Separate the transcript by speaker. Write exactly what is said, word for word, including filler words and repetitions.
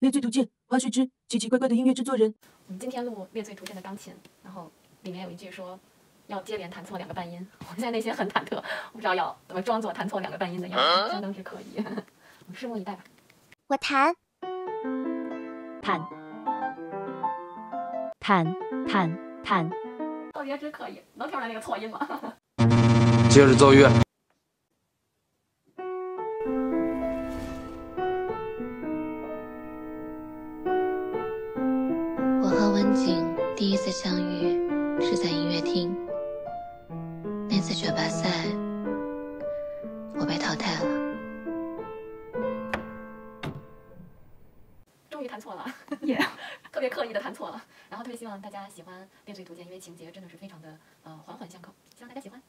Speaker 1: 猎罪图鉴，花絮之奇奇怪怪的音乐制作人。
Speaker 2: 我们今天录《猎罪图鉴》的钢琴，然后里面有一句说要接连弹错两个半音，我现在内心很忐忑，我不知道要怎么装作弹错两个半音的样子，相当之可疑。我们拭目以待吧。
Speaker 3: 我弹，
Speaker 4: 弹，弹，弹，弹，
Speaker 2: 特别之可疑，能听出来那个错音吗？
Speaker 5: 接着奏乐。
Speaker 6: 我和文景第一次相遇是在音乐厅，那次选拔赛我被淘汰了。
Speaker 2: 终于弹错了，也、yeah. 特别刻意的弹错了，然后特别希望大家喜欢《猎罪图鉴》，因为情节真的是非常的呃环环相扣，希望大家喜欢。